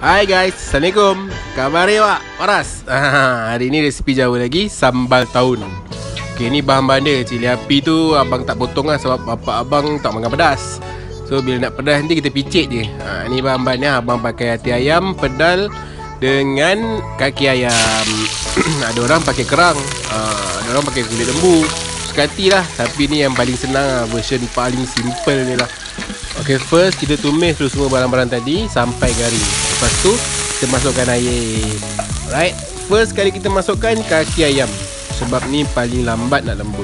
Hai guys, Assalamualaikum. Khabar ya Pak? Waras. Hari ni resipi Jawa lagi, sambal tahun. Okay, ni bahan-bahan dia. Cili api tu abang tak potong lah sebab bapak abang tak makan pedas. So bila nak pedas nanti kita picit je. Ni bahan-bahannya. Abang pakai hati ayam, pedal dengan kaki ayam. Ada orang pakai kerang, ada orang pakai kulit lembu. Sekati lah. Tapi ni yang paling senang lah, version paling simple ni lah. Okay, first kita tumis dulu semua barang-barang tadi sampai garing. Lepas tu kita masukkan air. Alright, first kali kita masukkan kaki ayam sebab ni paling lambat nak lembut.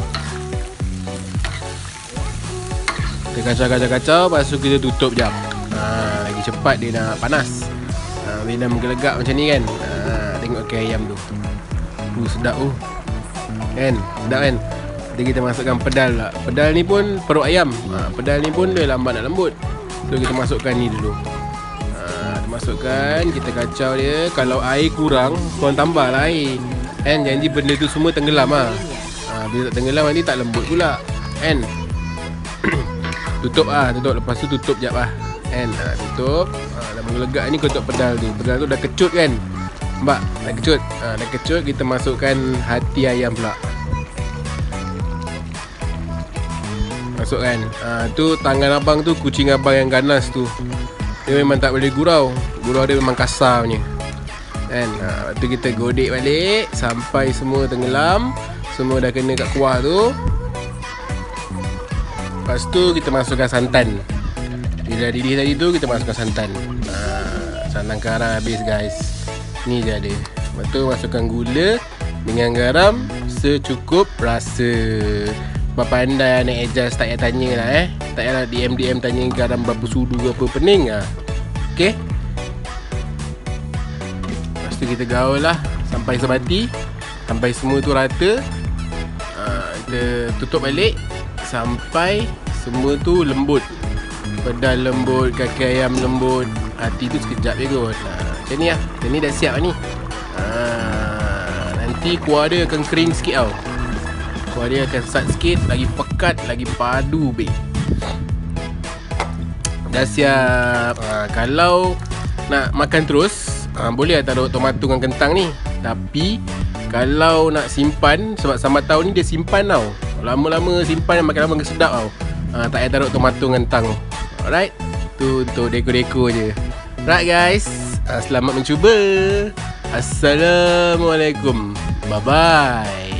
Kita kacau-kacau, lepas tu kita tutup jap. Lagi cepat dia nak panas. Bila menggelegak macam ni kan, tengok kaki ayam tu. Sedap tu kan, sedap kan. Jadi kita masukkan pedal lah. Pedal ni pun perut ayam. Pedal ni pun dia lambat nak lembut. So kita masukkan ni dulu. Kita masukkan, kita kacau dia. Kalau air kurang, korang tambah lah air kan. Janji benda tu semua tenggelam lah. Bila tak tenggelam nanti tak lembut pula kan. Tutup lah, tutup. Lepas tu tutup jap lah kan. Tutup. Dah menggelegak ni kau tutup pedal tu. Pedal tu dah kecut kan. Nampak? Dah kecut. Dah kecut, kita masukkan hati ayam pula. Masukkan. Tu tangan abang tu, kucing abang yang ganas tu. Dia memang tak boleh gurau. Gurau dia memang kasar punya kan. Lepas tu kita godek balik sampai semua tenggelam. Semua dah kena kat kuah tu. Lepas tu kita masukkan santan. Bila didih tadi tu kita masukkan santan. Santan karam habis guys. Ni je ada. Lepas tu masukkan gula dengan garam secukup rasa. Bapa anda nak adjust, tak payah tanya lah tak payah DM tanya garam berapa sudu berapa pening okay. Lepas tu kita gaul lah sampai sebati, sampai semua tu rata. Kita tutup balik sampai semua tu lembut. Pedal lembut, kaki ayam lembut, hati tu sekejap je kot. Macam ni lah. Macam ni dah siap ni. Nanti kuah dia akan kering sikit tau. Kuah dia akan sat sikit, lagi pekat, lagi padu be. Dah siap. Kalau nak makan terus, boleh lah taruh tomato dengan kentang ni. Tapi kalau nak simpan, sebab sambal tahun ni dia simpan tau. Lama-lama simpan, makan lama sedap tau. Tak payah taruh tomato dengan kentang. Alright, tu untuk deko-deko je. Right guys, selamat mencuba. Assalamualaikum. Bye-bye.